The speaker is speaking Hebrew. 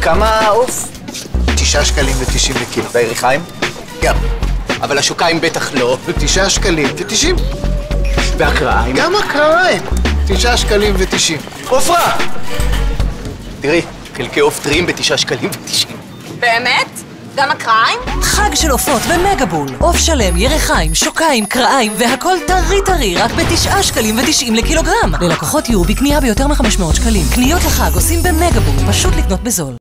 כמה עוף? 9 שקלים ו90 לקילו. והיריחיים? גם. אבל השוקיים בטח לא. 9 שקלים ו90. והקרעיים? גם הקרעיים. 9 שקלים ו90. עופרה! תראי, חלקי עוף טריים ב9 שקלים ו90. באמת? גם הקרעיים? חג של עופות במגבול. עוף שלם, ירחיים, שוקיים, קרעיים והכל טרי טרי רק ב9 שקלים ו90 לקילוגרם. ללקוחות יהיו בקנייה ביותר מ500 שקלים. קניות לחג עושים במגבול, פשוט לקנות בזול.